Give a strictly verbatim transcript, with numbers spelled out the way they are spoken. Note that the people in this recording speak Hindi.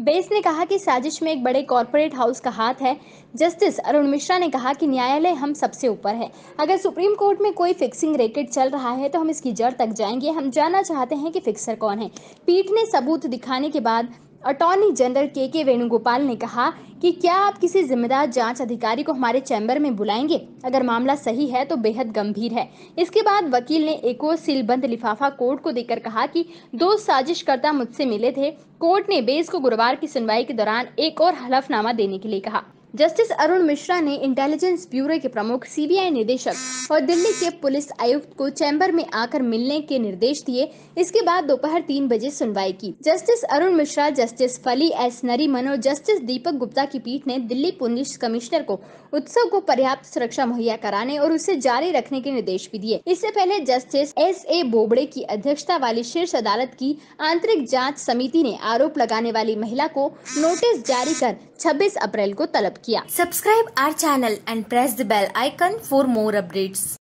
बेस ने कहा कि साजिश में एक बड़े कॉरपोरेट हाउस का हाथ है। जस्टिस अरुण मिश्रा ने कहा कि न्यायालय हम सबसे ऊपर है। अगर सुप्रीम कोर्ट में कोई फिक्सिंग रैकेट चल रहा है तो हम इसकी जड़ तक जाएंगे। हम जानना चाहते हैं कि फिक्सर कौन है। पीठ ने सबूत दिखाने के बाद अटॉर्नी जनरल के के वेणुगोपाल ने कहा कि क्या आप किसी जिम्मेदार जांच अधिकारी को हमारे चैम्बर में बुलाएंगे? अगर मामला सही है तो बेहद गंभीर है। इसके बाद वकील ने एक और सीलबंद लिफाफा कोर्ट को देकर कहा कि दो साजिशकर्ता मुझसे मिले थे। कोर्ट ने बेस को गुरुवार की सुनवाई के दौरान एक और हलफनामा देने के लिए कहा। जस्टिस अरुण मिश्रा ने इंटेलिजेंस ब्यूरो के प्रमुख, सी बी आई निदेशक और दिल्ली के पुलिस आयुक्त को चैम्बर में आकर मिलने के निर्देश दिए। इसके बाद दोपहर तीन बजे सुनवाई की। Justice Arun Mishra, justice Fali S Nariman और जस्टिस दीपक गुप्ता की पीठ ने दिल्ली पुलिस कमिश्नर को उत्सव को पर्याप्त सुरक्षा मुहैया कराने और उसे जारी रखने के निर्देश भी दिए। इससे पहले जस्टिस एस ए बोबड़े की अध्यक्षता वाली शीर्ष अदालत की आंतरिक जांच समिति ने आरोप लगाने वाली महिला को नोटिस जारी कर छब्बीस अप्रैल को तलब किया। Subscribe our channel and press the bell icon for more updates.